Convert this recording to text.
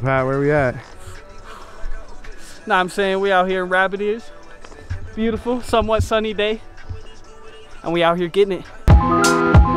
Pat, where we at? Nah, I'm saying we out here in Rabbit Ears. Beautiful, somewhat sunny day. And we out here getting it.